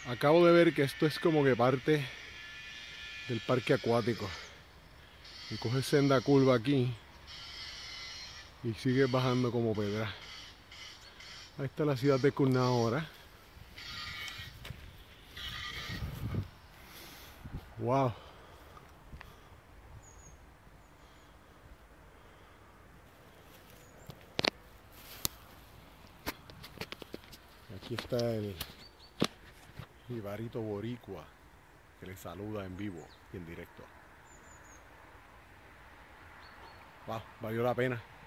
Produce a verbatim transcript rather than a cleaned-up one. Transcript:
Acabo de ver que esto es como que parte del parque acuático. Y coges senda curva aquí y sigues bajando como pedra. Ahí está la ciudad de Cunna ahora. Wow. Aquí está el jibarito boricua que le saluda en vivo y en directo. Wow, valió la pena.